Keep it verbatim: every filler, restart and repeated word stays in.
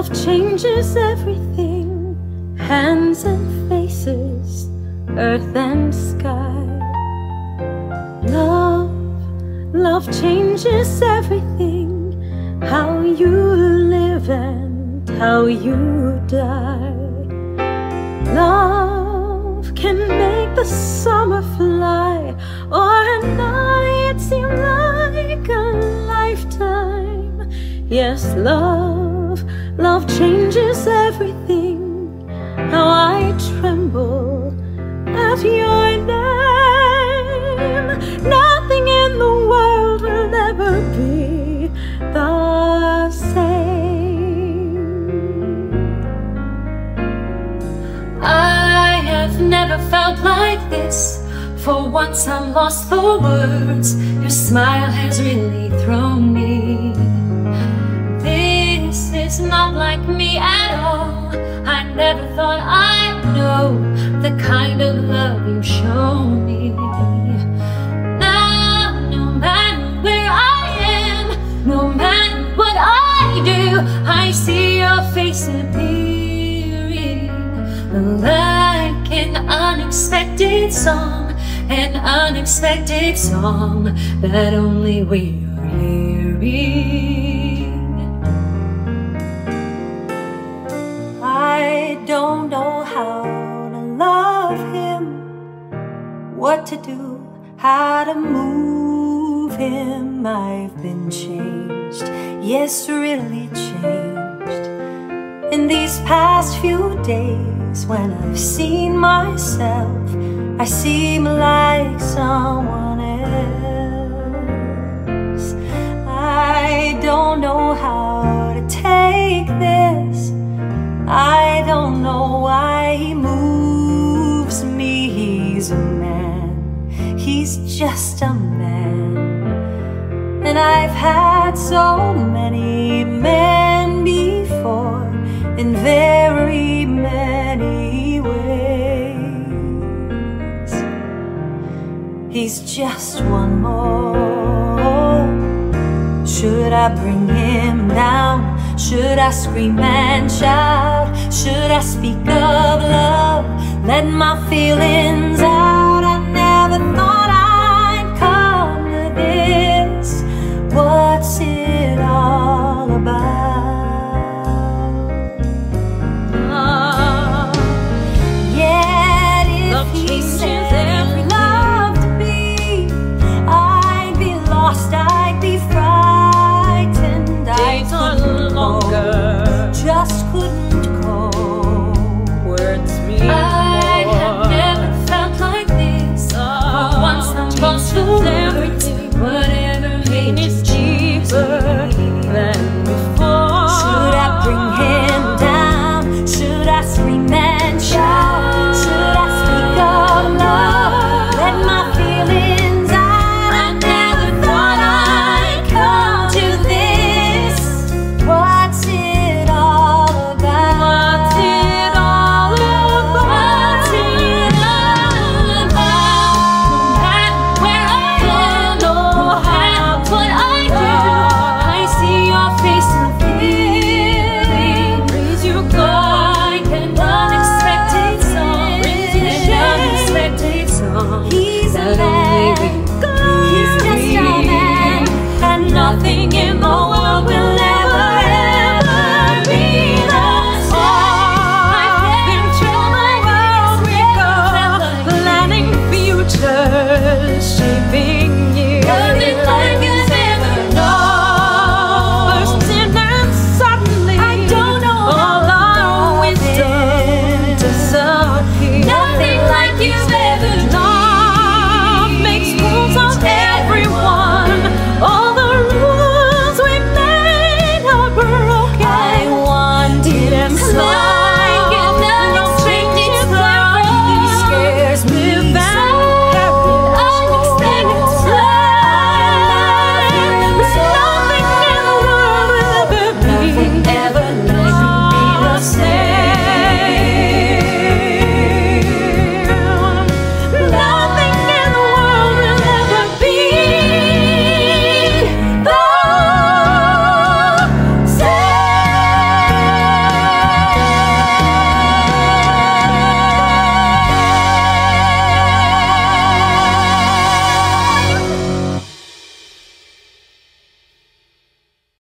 love changes everything, hands and faces, earth and sky. Love, love changes everything, how you live and how you die. Love can make the summer fly, or a night seem like a lifetime. Yes, love, love changes everything, how I tremble at your name. Nothing in the world will ever be the same. I have never felt like this. For once I'm lost for words. Your smile has really thrown me. This is not like me at all. I never thought I'd know the kind of love you show me. Now, no matter where I am, no matter what I do, I see your face appearing like an unexpected song, an unexpected song that only we're hearing. I don't know how to love him, what to do, how to move him. I've been changed, yes, really changed. In these past few days, when I've seen myself, I seem like someone else. I don't know how to take this. I don't know why he moves me. He's a man, he's just a man. And I've had so many men before, in very many ways. He's just one more. Should I bring him down? Should I scream and shout? Should I speak of love? Let my feelings out?